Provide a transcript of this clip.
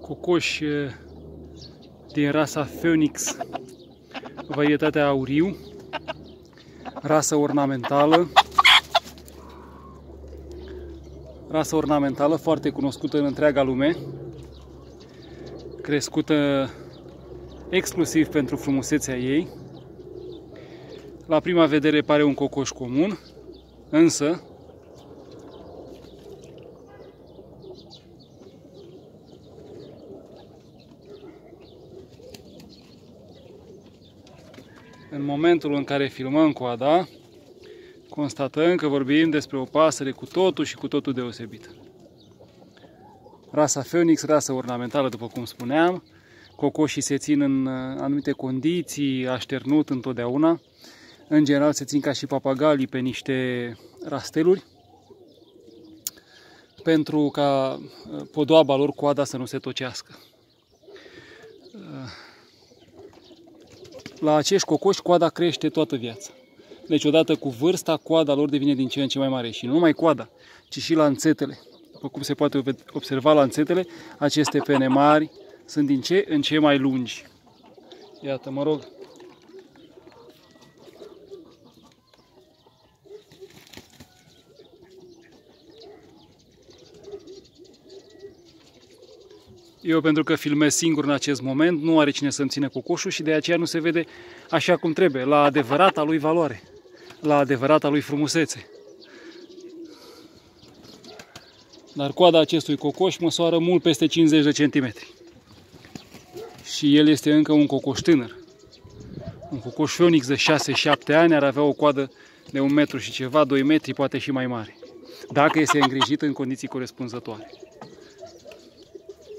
Cocoș din rasa Phoenix, varietatea auriu, rasă ornamentală foarte cunoscută în întreaga lume, crescută exclusiv pentru frumusețea ei. La prima vedere pare un cocoș comun, însă în momentul în care filmăm coada, constatăm că vorbim despre o pasăre cu totul și cu totul deosebită. Rasa Phoenix, rasă ornamentală, după cum spuneam, cocoșii se țin în anumite condiții, așternut întotdeauna. În general se țin ca și papagalii pe niște rasteluri, pentru ca podoaba lor, coada, să nu se tocească. La acești cocoși coada crește toată viața. Deci odată cu vârsta, coada lor devine din ce în ce mai mare. Și nu numai coada, ci și lanțetele. După cum se poate observa lanțetele, aceste pene mari sunt din ce în ce mai lungi. Iată, mă rog. Eu, pentru că filmez singur în acest moment, nu are cine să-mi ține cocoșul și de aceea nu se vede așa cum trebuie, la adevărata lui valoare, la adevărata lui frumusețe. Dar coada acestui cocoș măsoară mult peste 50 de centimetri. Și el este încă un cocoș tânăr. Un cocoș Phoenix de 6-7 ani ar avea o coadă de 1 metru și ceva, 2 metri, poate și mai mare, dacă este îngrijit în condiții corespunzătoare.